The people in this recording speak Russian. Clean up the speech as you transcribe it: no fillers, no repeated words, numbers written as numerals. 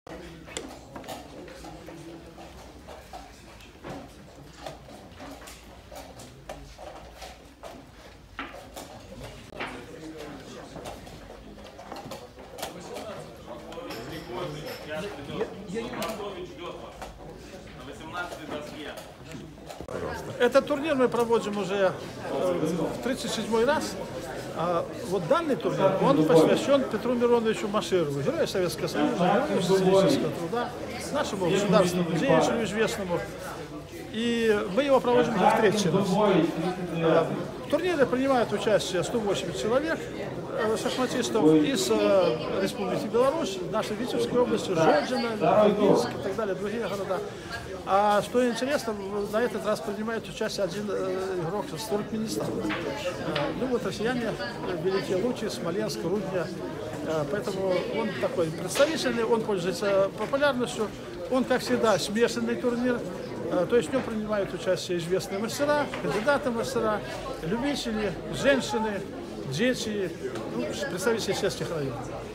Этот турнир мы проводим уже в 37-й раз. А вот данный турнир, он посвящен Петру Мироновичу Маширову, герою Советского Союза, герою социалистического труда, нашему государственному деятелю известному. И мы его проводим уже в третий раз. В турнире принимают участие 180 человек, шахматистов из Республики Беларусь, нашей Витебской области, Жодина, Минск и так далее, другие города. А что интересно, на этот раз принимает участие один игрок с Туркменистана. Ну вот россияне, великие лучи, Смоленск, Рудня. Поэтому он такой представительный, он пользуется популярностью. Он, как всегда, смешанный турнир. То есть в нем принимают участие известные мастера, кандидаты в мастера, любители, женщины, дети, представители сельских районов.